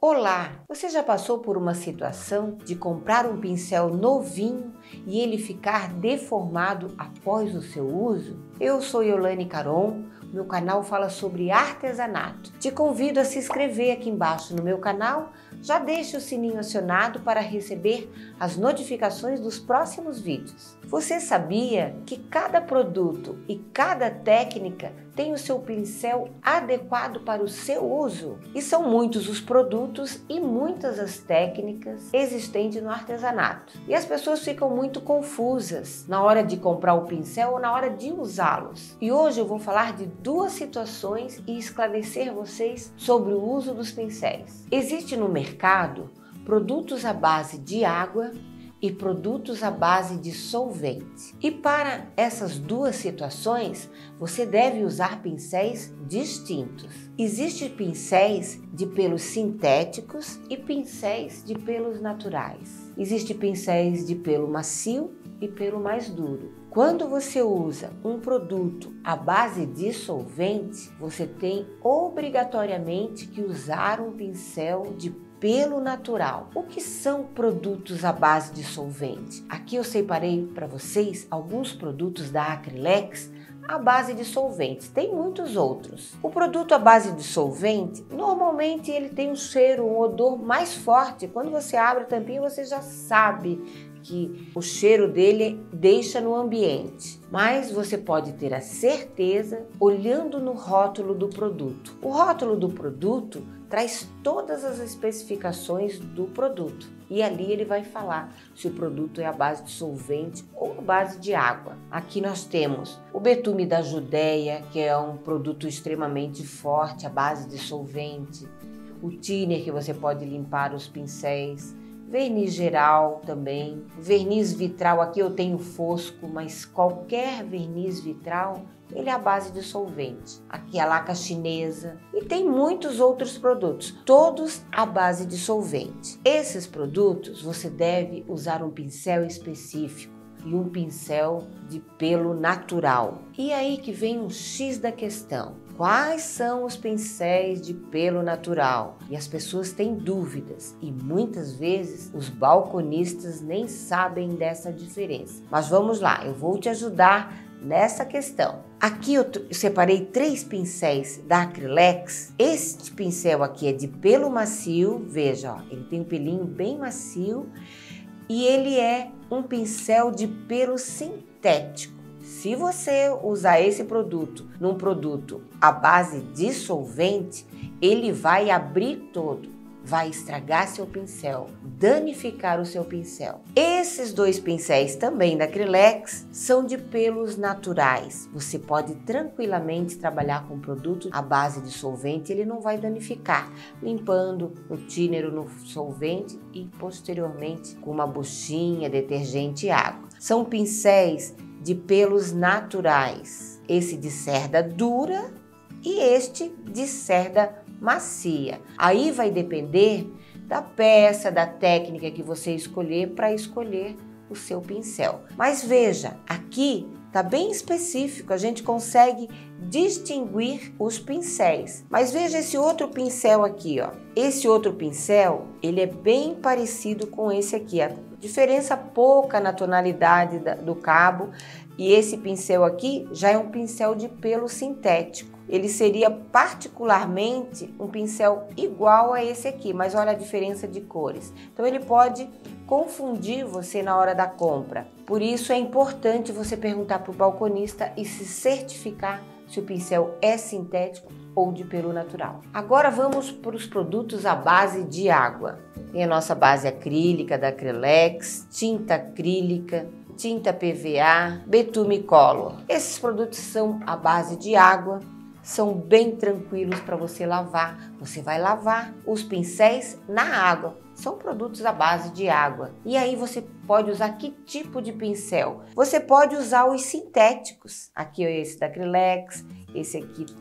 Olá! Você já passou por uma situação de comprar um pincel novinho e ele ficar deformado após o seu uso? Eu sou Yolane Caron, meu canal fala sobre artesanato. Te convido a se inscrever aqui embaixo no meu canal, já deixe o sininho acionado para receber as notificações dos próximos vídeos. Você sabia que cada produto e cada técnica tem o seu pincel adequado para o seu uso? E são muitos os produtos e muitas as técnicas existentes no artesanato. E as pessoas ficam muito confusas na hora de comprar o pincel ou na hora de usá-los. E hoje eu vou falar de duas situações e esclarecer vocês sobre o uso dos pincéis. Existe no mercado produtos à base de água e produtos à base de solvente. E para essas duas situações, você deve usar pincéis distintos. Existem pincéis de pelos sintéticos e pincéis de pelos naturais. Existem pincéis de pelo macio e pelo mais duro. Quando você usa um produto à base de solvente, você tem obrigatoriamente que usar um pincel de pelo natural. O que são produtos à base de solvente? Aqui eu separei para vocês alguns produtos da Acrylex à base de solvente. Tem muitos outros. O produto à base de solvente, normalmente ele tem um cheiro, um odor mais forte. Quando você abre a tampinha, você já sabe que o cheiro dele deixa no ambiente. Mas você pode ter a certeza olhando no rótulo do produto. O rótulo do produto traz todas as especificações do produto e ali ele vai falar se o produto é à base de solvente ou à base de água. Aqui nós temos o betume da Judéia, que é um produto extremamente forte à base de solvente, o thinner, que você pode limpar os pincéis, verniz geral também, verniz vitral, aqui eu tenho fosco, mas qualquer verniz vitral, ele é à base de solvente. Aqui a laca chinesa e tem muitos outros produtos, todos à base de solvente. Esses produtos você deve usar um pincel específico e um pincel de pelo natural. E aí que vem um X da questão. Quais são os pincéis de pelo natural? E as pessoas têm dúvidas e muitas vezes os balconistas nem sabem dessa diferença. Mas vamos lá, eu vou te ajudar nessa questão. Aqui eu separei 3 pincéis da Acrylex. Este pincel aqui é de pelo macio, veja, ó, ele tem um pelinho bem macio e ele é um pincel de pelo sintético. Se você usar esse produto num produto à base de solvente, ele vai abrir todo, vai estragar seu pincel, danificar o seu pincel. Esses 2 pincéis também da Acrylex são de pelos naturais. Você pode tranquilamente trabalhar com produto à base de solvente, ele não vai danificar, limpando no thinner ou no solvente e posteriormente com uma buchinha, detergente e água. São pincéis de pelos naturais, esse de cerda dura e este de cerda macia. Aí vai depender da peça, da técnica que você escolher para escolher o seu pincel. Mas veja, aqui tá bem específico, a gente consegue distinguir os pincéis. Mas veja esse outro pincel aqui, ó. Esse outro pincel, ele é bem parecido com esse aqui. A diferença pouca na tonalidade do cabo. E esse pincel aqui já é um pincel de pelo sintético. Ele seria particularmente um pincel igual a esse aqui, mas olha a diferença de cores. Então ele pode confundir você na hora da compra. Por isso é importante você perguntar para o balconista e se certificar se o pincel é sintético ou de pelo natural. Agora vamos para os produtos à base de água. Tem a nossa base acrílica da Acrylex, tinta acrílica, tinta PVA, betume color. Esses produtos são à base de água, são bem tranquilos para você lavar. Você vai lavar os pincéis na água. São produtos à base de água. E aí você pode usar que tipo de pincel? Você pode usar os sintéticos. Aqui é esse da Acrylex, esse aqui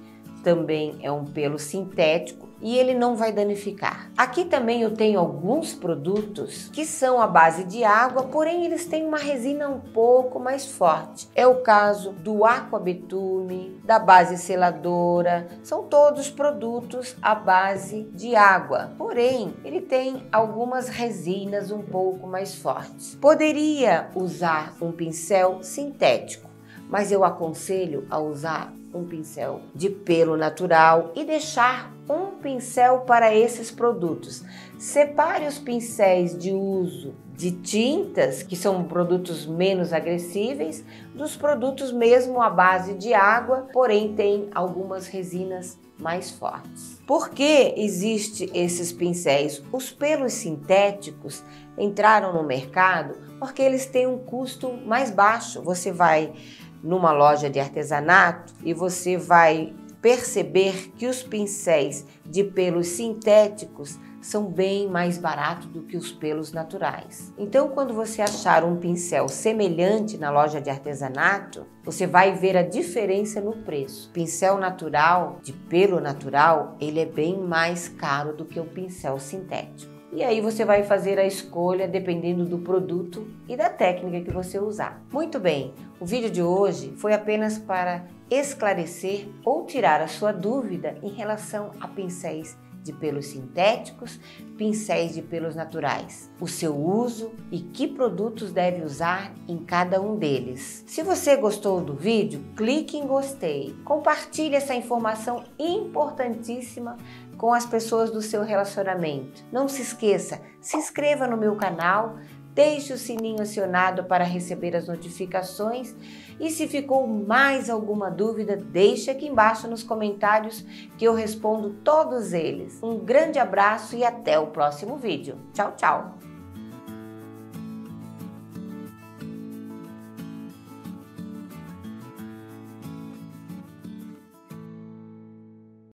também é um pelo sintético e ele não vai danificar. Aqui também eu tenho alguns produtos que são à base de água, porém eles têm uma resina um pouco mais forte. É o caso do Aquabetume, da base seladora, são todos produtos à base de água, porém ele tem algumas resinas um pouco mais fortes. Poderia usar um pincel sintético, mas eu aconselho a usar um pincel de pelo natural e deixar um pincel para esses produtos. Separe os pincéis de uso de tintas, que são produtos menos agressíveis, dos produtos mesmo à base de água, porém tem algumas resinas mais fortes. Por que existem esses pincéis? Os pelos sintéticos entraram no mercado porque eles têm um custo mais baixo. Você vai numa loja de artesanato e você vai perceber que os pincéis de pelos sintéticos são bem mais baratos do que os pelos naturais. Então, quando você achar um pincel semelhante na loja de artesanato, você vai ver a diferença no preço. O pincel natural, de pelo natural, ele é bem mais caro do que o pincel sintético. E aí você vai fazer a escolha dependendo do produto e da técnica que você usar. Muito bem, o vídeo de hoje foi apenas para esclarecer ou tirar a sua dúvida em relação a pincéis de pelos sintéticos, pincéis de pelos naturais, o seu uso e que produtos deve usar em cada um deles. Se você gostou do vídeo, clique em gostei, compartilhe essa informação importantíssima com as pessoas do seu relacionamento. Não se esqueça, se inscreva no meu canal, deixe o sininho acionado para receber as notificações e se ficou mais alguma dúvida, deixe aqui embaixo nos comentários que eu respondo todos eles. Um grande abraço e até o próximo vídeo. Tchau, tchau!